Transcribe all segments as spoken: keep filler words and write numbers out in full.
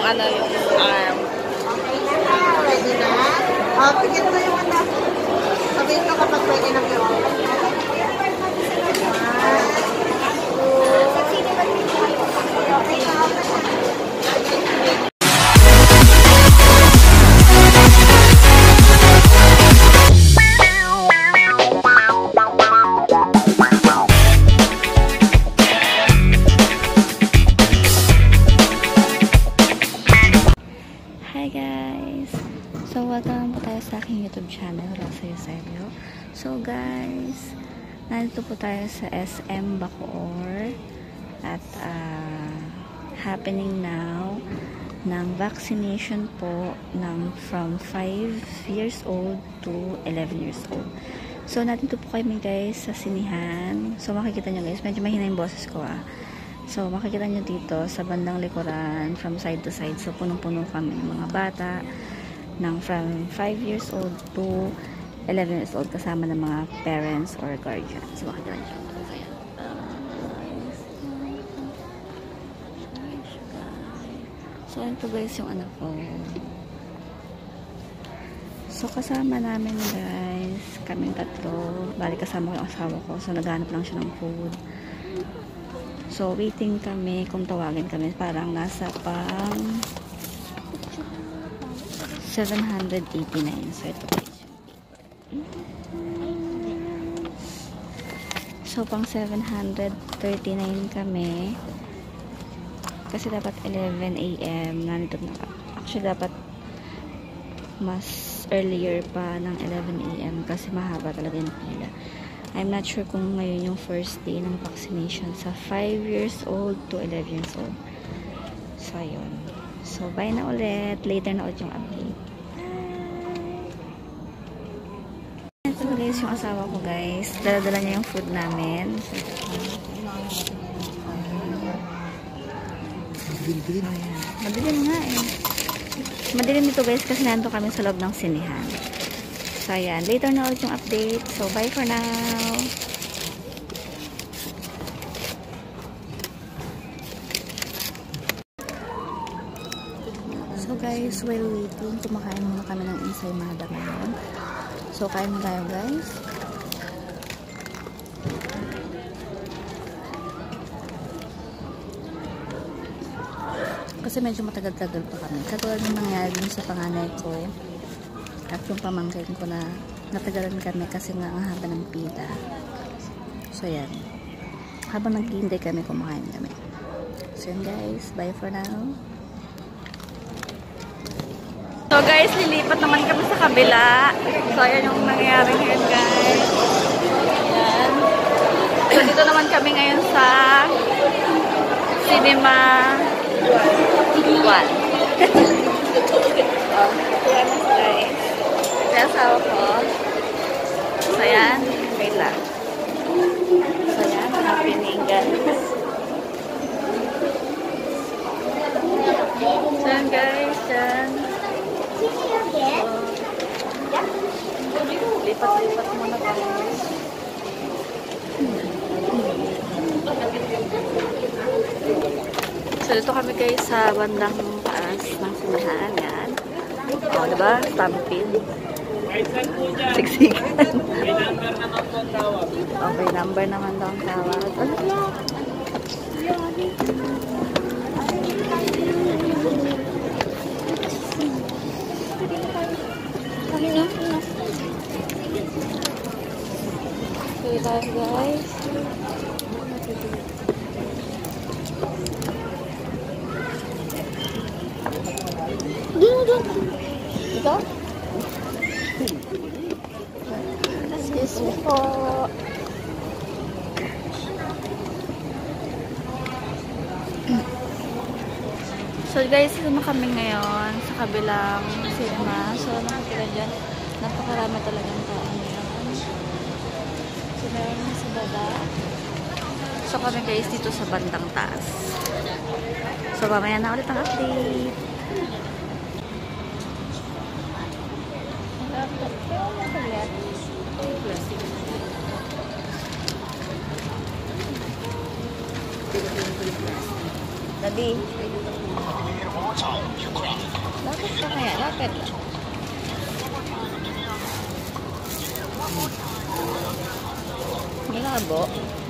ano, yung arm. Okay na ha. Ready na? O, tigil mo yung ano. Sabihin ko kapag pwede na yung Hi guys! So, welcome po tayo sa aking YouTube channel, Rosa Eusebio. So guys, nandito po tayo sa S M Bacoor at uh, happening now ng vaccination po ng from five years old to eleven years old. So, nandito po kami guys sa sinihan. So, makikita nyo guys, medyo mahina yung boses ko ah. So, makikita nyo dito sa bandang likuran, from side to side. So, punong-puno kami ng mga bata ng from five years old to eleven years old kasama ng mga parents or guardians. So, makikita nyo. So, ito guys yung anak ko. So, kasama namin guys, kaming tatlo. Bali, kasama ko yung asawa ko. So, naghanap lang siya ng food. So, waiting kami kung tawagin kami. Parang nasa pang seven hundred eighty-nine. So, ito guys. So, pang seven hundred thirty-nine kami. Kasi dapat eleven A M nandito na. Actually, dapat mas earlier pa ng eleven A M kasi mahaba talaga yung pila. I'm not sure kung ngayon yung first day ng vaccination sa five years old to eleven years old. So, ayun. So, bye na ulit. Later na ulit yung update. Bye! Ito guys yung asawa ko guys. Dala-dala niya yung food namin. So, Madilim. Madilim nga eh. Madilim dito guys kasi nandito kami sa loob ng sinihan. So, ayan. Later na ulit yung update. So, bye for now. So, guys, while waiting, kumakain muna kami ng ensaymada ngayon. So, kain na tayo, guys. Kasi medyo matagal-tagal pa kami. Katulad ng nangyari din sa panganay ko at yung pamangkin ko na natagalan kami kasi nga ang haba ng pila. So, yan. Habang naghihintay kami, kumakain kami. So, yan guys. Bye for now. So guys, lilipat naman kami sa kabila. So, ayan yung nangyayari ngayon guys. Ayan. So, dito naman kami ngayon sa Cinema one. Oh, ayan guys. Kaya asawa ko. So, ayan. Wait lang. So, ayan. Happening guys. So, ayan guys. Ayan. So, lipat-lipat muna guys. So, dito kami guys sa bandang taas ng sinahan. Yan. O, diba? Stampin. Siksikan. Okay, number naman daw ang tawag. Ano yan? Okay, tayo guys. Ito? Excuse me po. So guys, ito na kami ngayon sa kabilang cinema. So nakikita dyan, napakarami talagang tao ngayon. So meron sa baba. So kami guys dito sa bandang taas. So mamaya na ulit ang update. Daddy. Malapit. Malabo.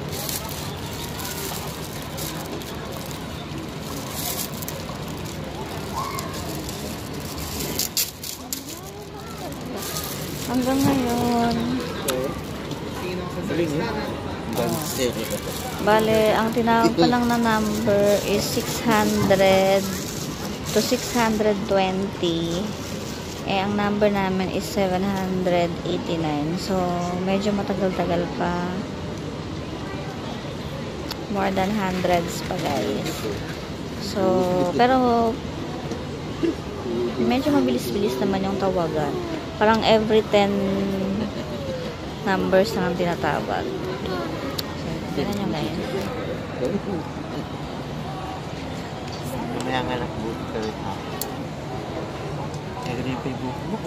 Hanggang ngayon. Bale, ang tinawag pa lang na number is six hundred to six hundred twenty. Eh, ang number namin is seven hundred eighty-nine. So, medyo matagal-tagal pa. More than hundreds pa, guys. So, pero medyo mabilis-bilis naman yung tawagan. Parang every ten numbers na ang tinatawag. So, tignan nyo ngayon. Mamaya nga lang buto ka rin ha. Kaya ganyan pa yung buto mo.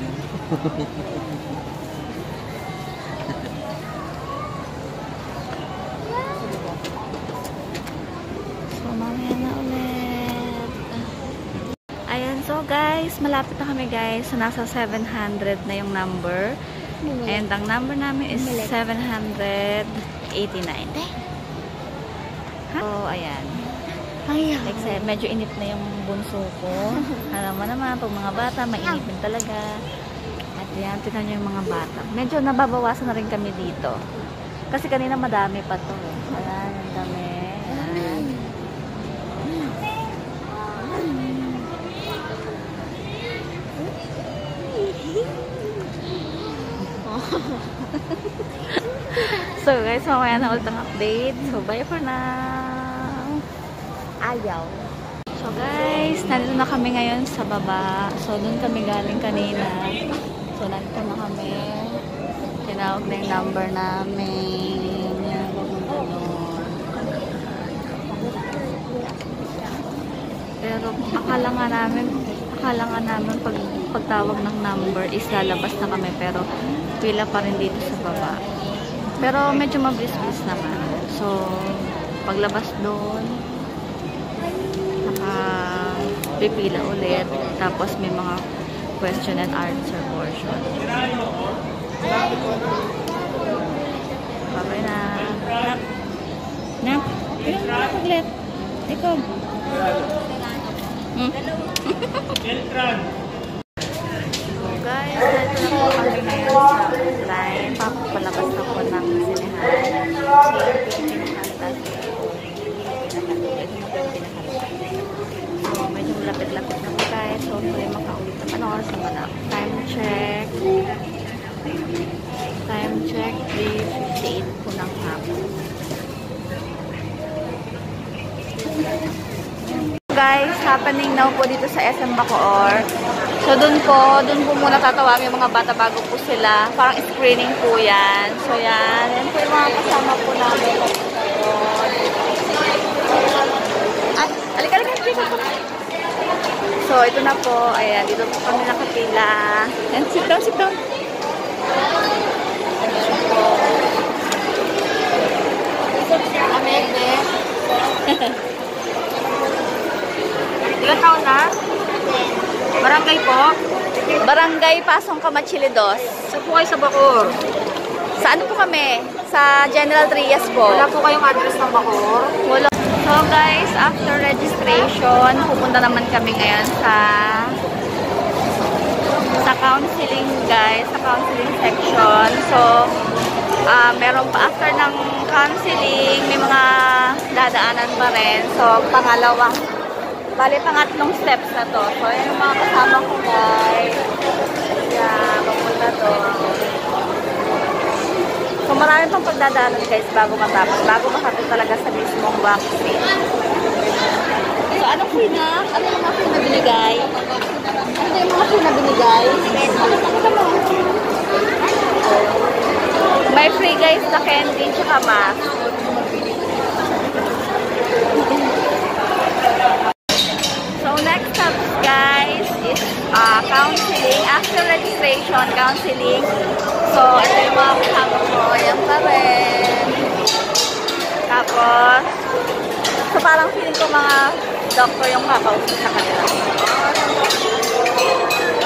So, mamaya na ulit. Ayan, so guys, malapit na kami guys. So, nasa seven hundred na yung number. And ang number namin is seven hundred eighty-nine. So, ayan. Like, medyo inip na yung bunso ko. Alam mo naman, pag mga bata, mainipin talaga. At yan, tignan nyo yung mga bata. Medyo nababawasan na rin kami dito. Kasi kanina madami pa to. Ayan, ang dami. Ayan. So guys, mamaya na ulit ang update. So bye for now. Ayaw. So guys, nandito na kami ngayon sa baba. So doon kami galing kanina. So nandito na kami. Tinawag na yung number namin. Yan, ganun. Pero akala nga namin, akala nga namin pag, pagtawag ng number is lalabas na kami. Pero pila pa rin dito sa baba. Pero medyo mabilis-bilis naman. So, paglabas doon, naka-pipila ulit. Tapos may mga question and answer portion. Bye-bye na. Nap. Nap. Ilang mo na paglit. Ikaw. Hmm? Guys, dito na po kami ngayon sa line. Papalabas na po ng sinehan. So, medyo lapit-lapit na po guys. So, muli makaulit naman ako sa mga time check. Time check, three fifty-eight po ng hapon. Guys, happening now po dito sa S M Bacoor. So, dun po, dun po muna tatawag yung mga bata bago po sila. Parang screening po yan. So, yan. Yan po yung mga kasama po namin. At, alika, alika, alika. So, ito na po. Ayan, dito po kami nakapila. And sit down, sit down. Ayan po. Amen, eh. Ilan taon na? Barangay po? Barangay Pasong Kamachilidos. Saan po kayo sa Bacoor? Sa ano po kami? Sa General Trias po. Wala po kayong address ng Bacoor? Wala. So guys, after registration, pupunta naman kami ngayon sa sa counseling guys, sa counseling section. So, uh, meron pa after ng counseling, may mga dadaanan pa rin. So, pangalawang bali, pangatlong steps na to. So, yan yung mga kasama ko, guys. Yan, papunta to. So, marami pang pagdadaanan, guys, bago matapos. Bago makapit talaga sa mismong vaccine. So, anong free na? Ano yung mga free na binigay? Ano yung mga free na binigay? May free, guys, na candy tsaka mask. So, next up, guys, is uh, counseling. After registration, counseling. So, ito yung mga kasama ko. Ayan pa rin. Tapos, so parang feeling ko mga doctor yung kakausap sa kanila.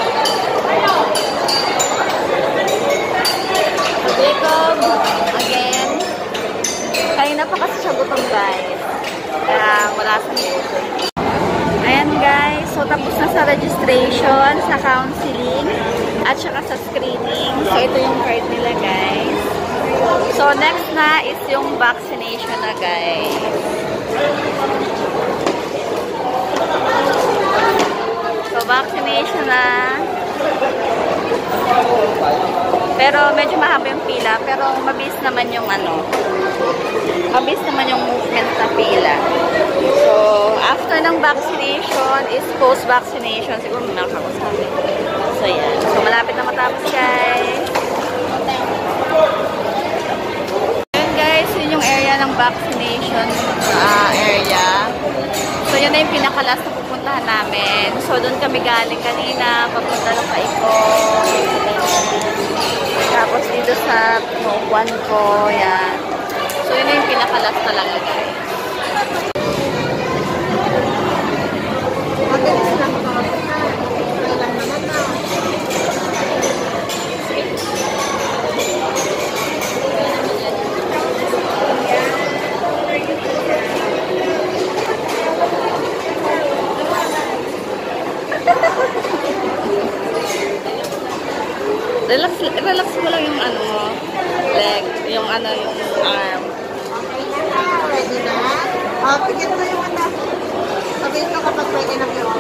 registration, sa counseling, at saka sa screening. So, ito yung card nila, guys. So, next na is yung vaccination na, guys. So, vaccination na. Pero, medyo mahaba yung pila. Pero, mabilis naman yung ano. Mabilis naman yung movement na pila. So, after ng vaccination is post-vaccination. Siguro may makakasabi. So, yan. So, malapit na matapos, guys. Yun, guys. Yun yung area ng vaccination uh, area. So, yun na yung pinakalas na pupuntahan namin. So, doon kami galing kanina. Papunta lang sa Iko. Tapos, dito sa Juan ko. Yan. So, yun na yung pinakalas talaga, guys. Relax, relax mo lang yung ano mo, leg, yung ano, yung arm. Ready na? Ah, pikit mo yung mata. Sabihin ko kapag pwede na yun.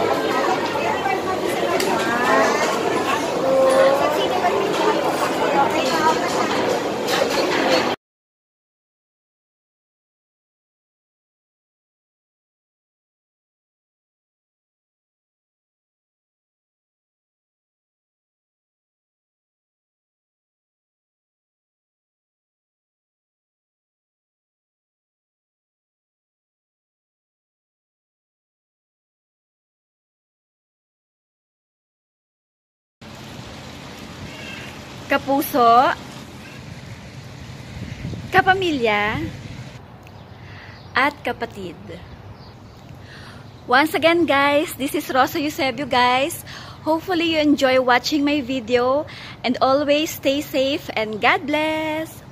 Kapuso, kapamilya, at kapatid. Once again, guys, this is Rosa Eusebio, guys. Hopefully you enjoy watching my video and always stay safe and God bless.